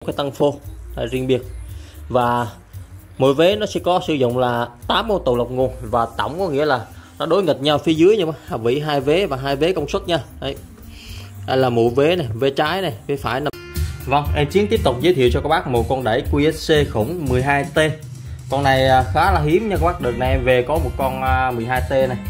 cái tăng phô riêng biệt. Và mỗi vế nó sẽ có sử dụng là 8 ô tô lọc nguồn, và tổng có nghĩa là nó đối nghịch nhau phía dưới, nhưng mà vĩ 2 vế và 2 vế công suất nha. Đấy, đây là mũi vế này, vế trái này, vế phải nằm. Vâng, em Chiến tiếp tục giới thiệu cho các bác một con đẩy QSC khủng 12T. Con này khá là hiếm nha các bác. Đợt này em về có một con 12T này,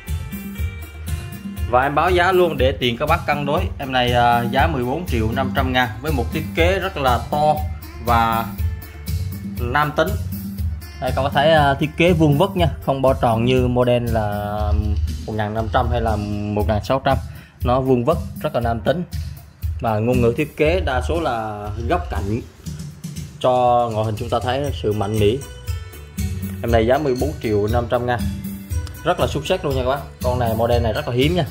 và em báo giá luôn để tiện các bác cân đối. Em này giá 14.500.000 với một thiết kế rất là to và nam tính. Đây các bác thấy thiết kế vuông vức nha, không bo tròn như model là 1500 hay là 1600. Nó vuông vức rất là nam tính, và ngôn ngữ thiết kế đa số là góc cạnh cho ngoại hình chúng ta thấy sự mạnh mẽ. Em này giá 14.500.000, rất là xuất sắc luôn nha các bác. Con này model này rất là hiếm nha.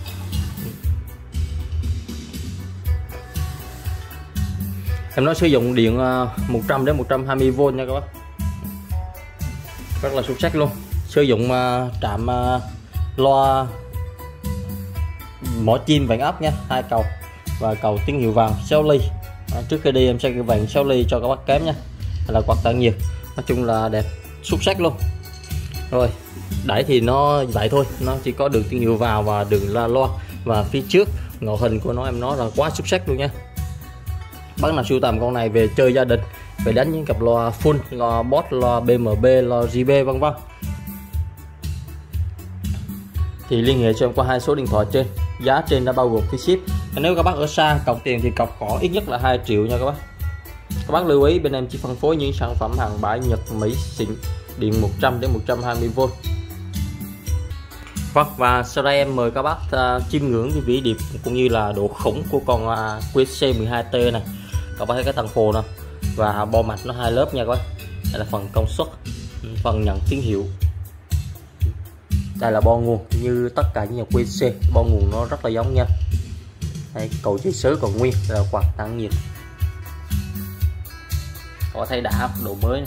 Em nói sử dụng điện 100 đến 120V nha các bác, rất là xuất sắc luôn. Sử dụng trạm loa mỏ chim vàng ốc nha, 2 cầu và cầu tín hiệu vàng 6 ly. Trước khi đi em sẽ cái vàng 6 ly cho các bác kém nha, là quạt tản nhiệt. Nói chung là đẹp, xuất sắc luôn. Rồi đẩy thì nó vậy thôi, nó chỉ có đường tín hiệu vào và đường la loa, và phía trước ngoại hình của nó em nói là quá xuất sắc luôn nha. Bác nào sưu tầm con này về chơi gia đình, về đánh những cặp loa full, loa Boss, loa BMB, loa JB vân vân, thì liên hệ cho em qua 2 số điện thoại trên. Giá trên đã bao gồm phí ship. Nếu các bác ở xa cọc tiền thì cọc khoảng ít nhất là 2 triệu nha các bác. Các bác lưu ý bên em chỉ phân phối những sản phẩm hàng bãi Nhật, Mỹ xịn, điện 100 đến 120V. Vâng, và sau đây em mời các bác chiêm ngưỡng cái vĩ điệp cũng như là độ khủng của con QSC 12T này. Các bác thấy cái tăng phồ nè, và bo mạch nó 2 lớp nha các bác. Đây là phần công suất, phần nhận tín hiệu. Đây là bo nguồn, như tất cả những nhà QSC, bo nguồn nó rất là giống nha. Đây, cầu dây sứ còn nguyên, đây là quạt tản nhiệt. Có thấy đã độ mới.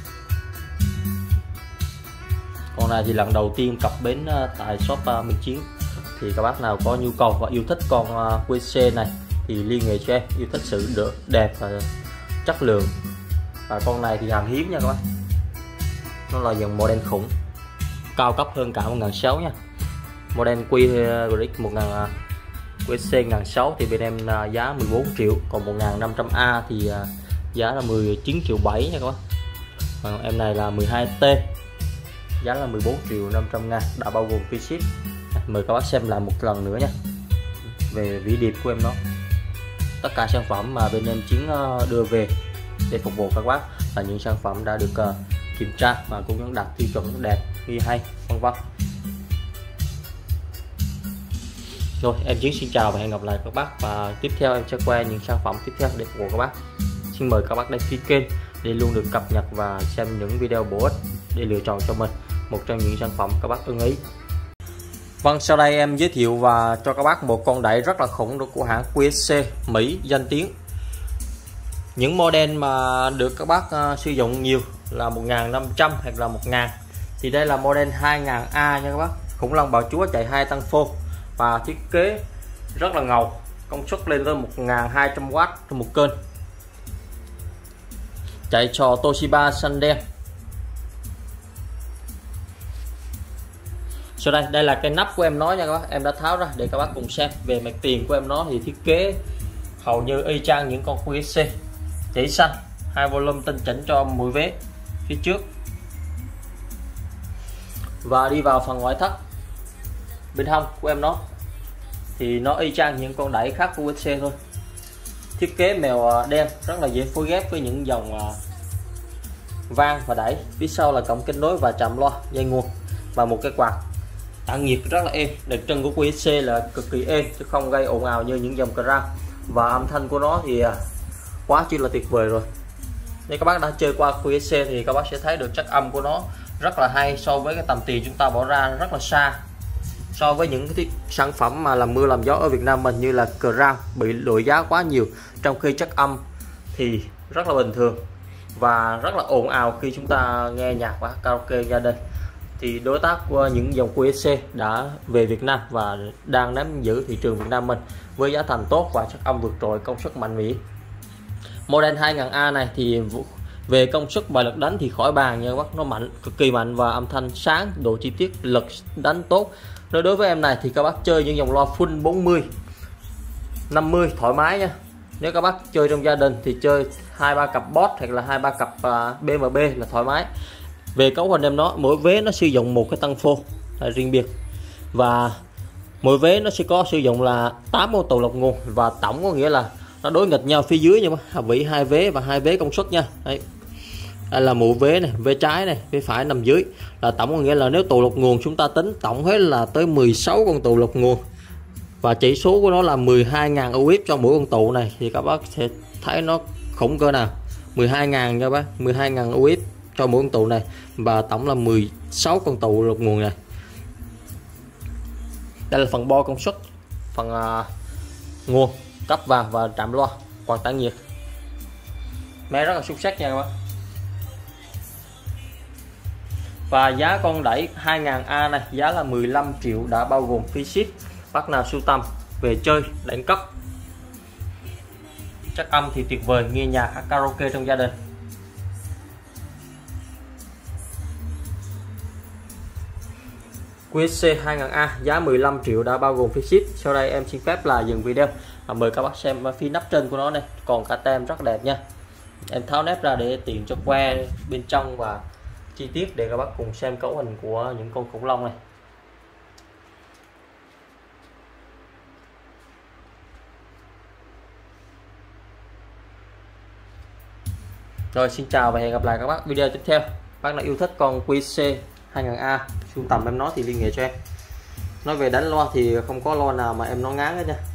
Con này thì lần đầu tiên cập bến tại shop Minh Chiến. Thì các bác nào có nhu cầu và yêu thích con QSC này thì liên hệ cho em, yêu thích sự đẹp và chất lượng. Và con này thì hàng hiếm nha các bác, nó là dòng model khủng, cao cấp hơn cả 1600 nha. Model QSC 1600 thì bên em giá 14 triệu, còn 1500A thì giá là 19,7 triệu nha các bác. Còn em này là 12T, giá là 14.500.000 đã bao gồm phí ship. Mời các bác xem lại một lần nữa nha về vĩ điệp của em nó. Tất cả sản phẩm mà bên em Chiến đưa về để phục vụ các bác là những sản phẩm đã được kiểm tra và cũng đạt tiêu chuẩn đẹp, ghi hay vân vân. Rồi em Chiến xin chào và hẹn gặp lại các bác, và tiếp theo em sẽ quay những sản phẩm tiếp theo để phục vụ các bác. Xin mời các bác đăng ký kênh để luôn được cập nhật và xem những video bổ ích để lựa chọn cho mình một trong những sản phẩm các bác ưng ý. Vâng, sau đây em giới thiệu và cho các bác một con đẩy rất là khủng của hãng QSC Mỹ danh tiếng. Những model mà được các bác sử dụng nhiều là 1500 hoặc là 1000, thì đây là model 2000A nha các bác. Khủng long bào chúa chạy 2 tăng phô và thiết kế rất là ngầu, công suất lên tới 1200W trên một kênh, chạy trò Toshiba xanh đen. Sau đây là cái nắp của em nó nha các bác, em đã tháo ra để các bác cùng xem. Về mặt tiền của em nó thì thiết kế hầu như y chang những con QSC, chỉ xanh, 2 volume tinh chỉnh cho mũi vế phía trước. Và đi vào phần ngoại thất bên hông của em nó thì nó y chang những con đẩy khác của QSC thôi. Thiết kế mèo đen rất là dễ phối ghép với những dòng van và đẩy. Phía sau là cổng kết nối và trạm loa, dây nguồn và một cái quạt tản nhiệt rất là êm. Đặc trưng của QSC là cực kỳ êm chứ không gây ồn ào như những dòng Crown, và âm thanh của nó thì quá chi là tuyệt vời rồi. Nếu các bác đã chơi qua QSC thì các bác sẽ thấy được chất âm của nó rất là hay, so với cái tầm tiền chúng ta bỏ ra rất là xa so với những cái sản phẩm mà làm mưa làm gió ở Việt Nam mình như là Crown, bị đội giá quá nhiều, trong khi chất âm thì rất là bình thường và rất là ồn ào khi chúng ta nghe nhạc và karaoke gia đình. Thì đối tác của những dòng QSC đã về Việt Nam và đang nắm giữ thị trường Việt Nam mình với giá thành tốt và chất âm vượt trội, công suất mạnh mẽ. Model 2000A này thì về công suất và lực đánh thì khỏi bàn nha các bác, nó mạnh, cực kỳ mạnh và âm thanh sáng, độ chi tiết, lực đánh tốt. Đối với em này thì các bác chơi những dòng loa full 40 50 thoải mái nha. Nếu các bác chơi trong gia đình thì chơi 2-3 cặp Boss hoặc là 2-3 cặp BMB là thoải mái. Về cấu hình em nó, mỗi vế nó sử dụng một cái tăng phô riêng biệt, và mỗi vế nó sẽ có sử dụng là 8 ô tô lọc nguồn, và tổng có nghĩa là nó đối nghịch nhau phía dưới nha, vĩ 2 vế và 2 vế công suất nha. Đấy. Đây là mũi vế này, vế trái này, vế phải nằm dưới, là tổng có nghĩa là nếu tụ lọc nguồn chúng ta tính tổng hết là tới 16 con tụ lọc nguồn, và chỉ số của nó là 12.000 UF cho mỗi con tụ này, thì các bác sẽ thấy nó khủng cỡ nào. 12.000 nha bác, 12.000 UF cho mỗi con tụ này, và tổng là 16 con tụ lọc nguồn này. Đây là phần bo công suất, phần nguồn cấp vào và trạm loa, quạt tản nhiệt. Máy rất là xuất sắc nha các bác. Và giá con đẩy 2000A này giá là 15 triệu đã bao gồm phí ship. Bác nào sưu tầm về chơi đánh cấp, chất âm thì tuyệt vời, nghe nhạc hát karaoke trong gia đình. QSC 2000A giá 15 triệu đã bao gồm phí ship. Sau đây em xin phép là dừng video và mời các bác xem phía nắp trên của nó này, còn cả tem rất đẹp nha. Em tháo nắp ra để tiện cho que bên trong và chi tiết để các bác cùng xem cấu hình của những con khủng long này. Rồi, xin chào và hẹn gặp lại các bác video tiếp theo. Bác nào yêu thích con QSC 2000A sưu tầm em nó thì liên hệ cho em. Nói về đánh loa thì không có loa nào mà em nó ngán hết nha.